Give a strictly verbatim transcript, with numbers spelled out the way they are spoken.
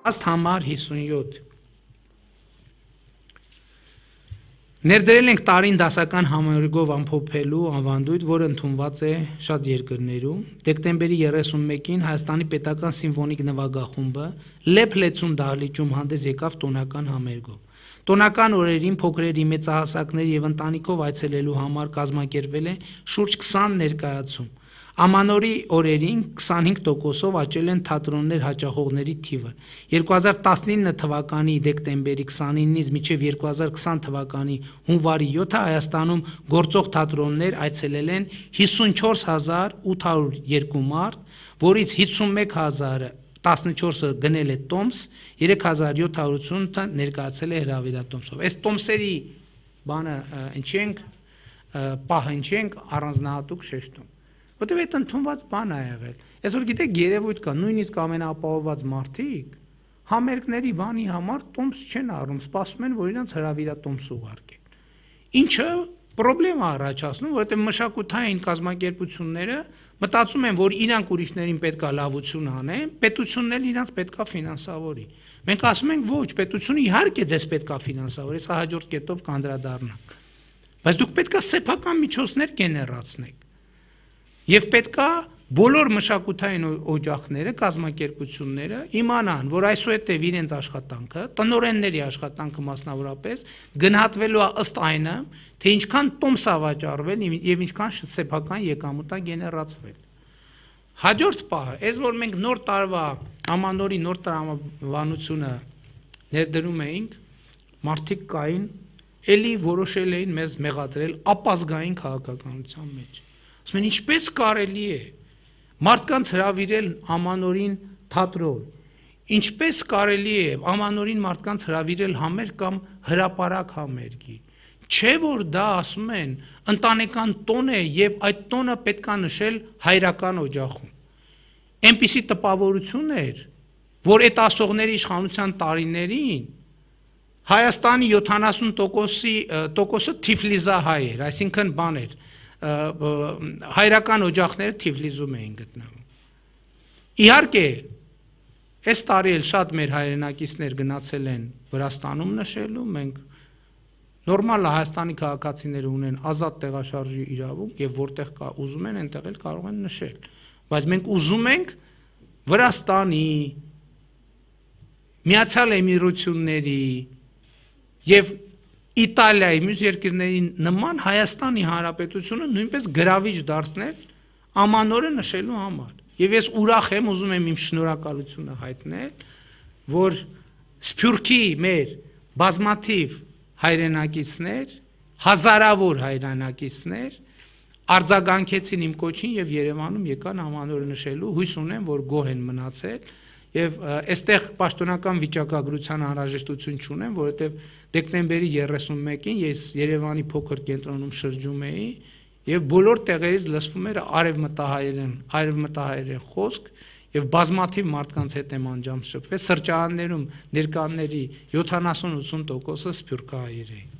Ըստ համար հիսունյոթ Ներդրել ենք տարին դասական համերգով ամփոփելու ավանդույթ, որը ընդունված է շատ երկրներում։ Դեկտեմբերի երեսունմեկին Հայաստանի պետական սիմֆոնիկ նվագախումբը Լեփ Լեցուն դահլիճում հանդես եկավ տոնական համերգով։ Տոնական օրերին փոքրերի, մեծահասակների եւ ընտանիքով այցելելու համար կազմակերպվել է շուրջ քսան ներկայացում։ Ամանորի օրերին քսանհինգ տոկոսով աճել են թատրոններ հաճախողների թիվը։ երկու հազար տասնինը թվականի դեկտեմբերի քսանինից մինչև երկու հազար քսան թվականի հունվարի յոթը Հայաստանում գործող թատրոններ այցելել են հիսունչորս հազար ութ հարյուր երկու մարդ, որից հիսունմեկ հազար տասնչորսը գնել է տոմս, երեք հազար յոթ հարյուր ութսունութը ներկայացել է հրավիրատոմսով։ Այս տոմսերի բանը ընչենք, պահանջենք առանձնահատուկ շեշտում։ Որտեւ այդ ընդունված բան է եղել։ Այսօր գիտեք երևույթ կա, նույնիսկ ամենաապահովված մարդիկ համերգների բանի համար տոմս չեն առնում, սպասում են, որ իրանց հրավիրատոմս ուղարկեն։ Ինչը պրոբլեմ է առաջացնում, որովհետեւ մշակութային կազմակերպությունները մտածում են, որ իրանք ուրիշներին պետքա լավություն անեն, պետությունն էլ իրանց պետքա ֆինանսավորի։ Մենք ասում ենք ոչ, պետությունը իհարկե ձեզ պետքա ֆինանսավորի, սա հաջորդ կետով կանդրադառնանք։ Բայց դուք պետքա սեփական միջոցներ գեներացնեք։ Եվ պետքա բոլոր մշակութային օջախները, կազմակերպությունները իմանան, որ այսուհետև իրենց աշխատանքը, տնօրենների աշխատանքը մասնավորապես գնահատվելու է ըստ այնը, թե ինչքան տոմս է վաճառվել եւ ինչքան սեփական եկամուտ է գեներացվել։ Հաջորդ պահը, այս որ մենք նոր տարվա ամանորի նոր տրամաբանությունը ներդրում էինք, մարդիկ կային, ելի որոշել էին մեզ մեղադրել ապազգային քաղաքականության մեջ։ Ասում են, ինչպես կարելի է մարդկանց հրավիրել ամանորին թատրոն, ինչպես կարելի է ամանորին մարդկանց հրավիրել համերգ կամ հրապարակ համերգի, չէ որ դա ասում են ընտանեկան տոն է եւ այդ տոնը պետքա նշել հայրական օջախում։ Այնպիսի տպավորություն էր, որ այդ ասողների իշխանության տարիներին Հայաստանի յոթանասուն տոկոսը Թիֆլիզահայ էր, այսինքն բան էր, հայրական օջախները Թիֆլիզում էին գտնվում։ Իհարկե, այս տարի էլ շատ մեր հայրենակիցներ գնացել են Վրաստանում նշելու, մենք նորմալ Հայաստանի քաղաքացիները ունեն ազատ տեղաշարժի իրավունք եւ որտեղ կա ուզում են, այնտեղ էլ կարող են նշել։ Բայց մենք ուզում ենք Վրաստանի, Միացյալ Էմիրությունների եւ Իտալիայի մյուս երկրների նման Հայաստանի Հանրապետությունը նույնպես գրավիչ դարձնել ամանորը նշելու համար։ Եվ ես ուրախ եմ, ուզում եմ իմ շնորհակալությունը հայտնել, որ Սփյուռքի մեր բազմաթիվ հայրենակիցներ, հազարավոր հայրենակիցներ արձագանքեցին իմ կոչին եւ Երևանում եկան ամանորը նշելու, հույս ունեմ, որ գոհ են մնացել։ Եվ այստեղ պաշտոնական վիճակագրության անհրաժեշտություն չունեմ, որովհետև դեկտեմբերի երեսունմեկին ես Երևանի փոքր կենտրոնում շրջում էի եւ բոլոր տեղերից լսվում էր արևմտահայերեն, արևմտահայերեն խոսք եւ բազմաթիվ մարդկանց հետ եմ անջամ շփվել, սրճարաններում ներկաների յոթանասուն ութսուն տոկոսը սփյուռքահայեր էին։